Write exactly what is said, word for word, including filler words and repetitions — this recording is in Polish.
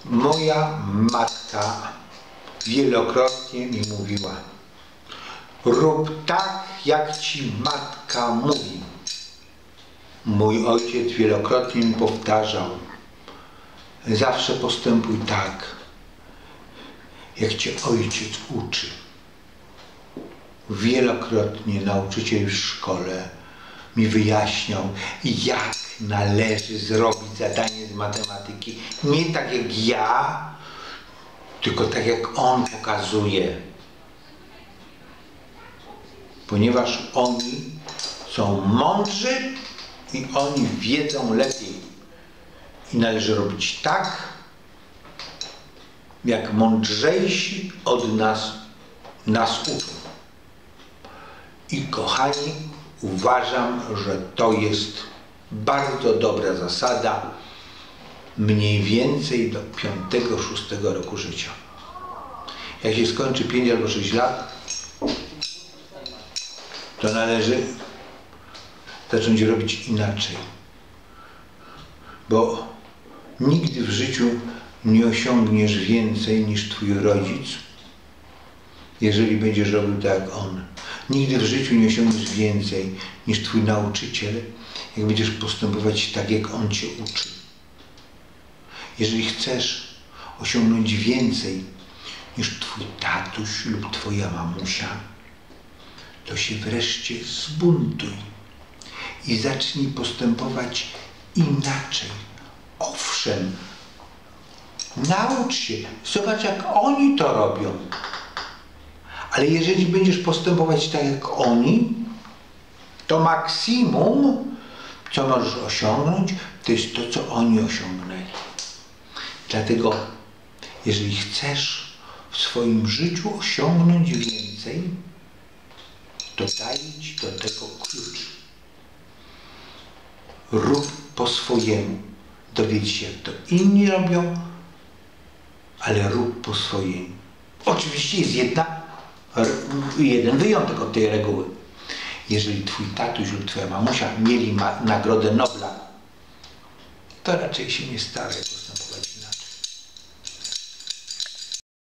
Moja matka wielokrotnie mi mówiła: rób tak, jak ci matka mówi. Mój ojciec wielokrotnie mi powtarzał: zawsze postępuj tak, jak cię ojciec uczy. Wielokrotnie nauczyciel w szkole mi wyjaśniał, jak należy zrobić zadanie z matematyki. Nie tak jak ja, tylko tak jak on pokazuje. Ponieważ oni są mądrzy i oni wiedzą lepiej. I należy robić tak, jak mądrzejsi od nas nas uczą. I kochani, uważam, że to jest bardzo dobra zasada mniej więcej do piątego, szóstego roku życia. Jak się skończy pięć albo sześć lat, to należy zacząć robić inaczej. Bo nigdy w życiu nie osiągniesz więcej niż twój rodzic, jeżeli będziesz robił tak jak on. Nigdy w życiu nie osiągniesz więcej niż twój nauczyciel, jak będziesz postępować tak, jak on cię uczy. Jeżeli chcesz osiągnąć więcej niż twój tatuś lub twoja mamusia, to się wreszcie zbuntuj i zacznij postępować inaczej. Owszem, naucz się, zobacz, jak oni to robią. Ale jeżeli będziesz postępować tak jak oni, to maksimum, co możesz osiągnąć, to jest to, co oni osiągnęli. Dlatego, jeżeli chcesz w swoim życiu osiągnąć więcej, to daj ci do tego klucz. Rób po swojemu. Dowiedz się, jak to inni robią, ale rób po swojemu. Oczywiście jest jedna jeden wyjątek od tej reguły. Jeżeli twój tatuś lub twoja mamusia mieli ma nagrodę Nobla, to raczej się nie staraj postępować